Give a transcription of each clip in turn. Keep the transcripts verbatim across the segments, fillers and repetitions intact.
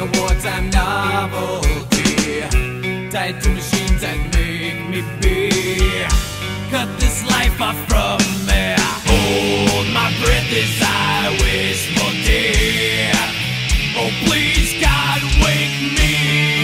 a wartime novelty, tied to machines that make me be. Cut this life off from me. Hold my breath as I wish for death. Oh please God, wake me.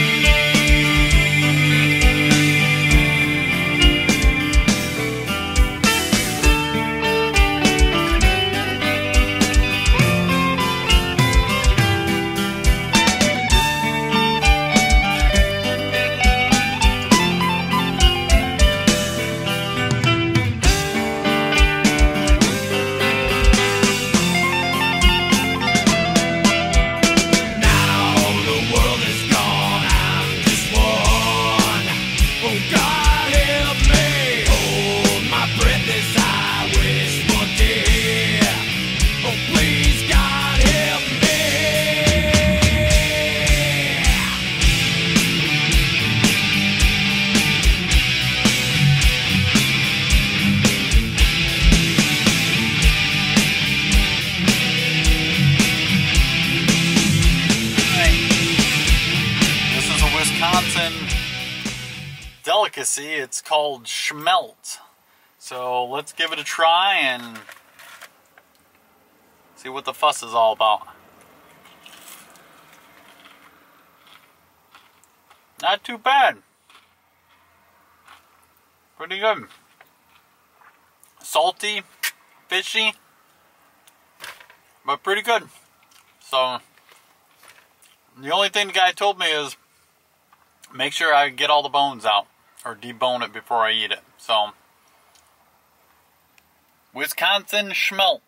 Wisconsin delicacy. It's called Smelt. So let's give it a try and see what the fuss is all about. Not too bad. Pretty good. Salty, fishy, but pretty good. So the only thing the guy told me is make sure I get all the bones out, or debone it before I eat it. So, Wisconsin Smelt.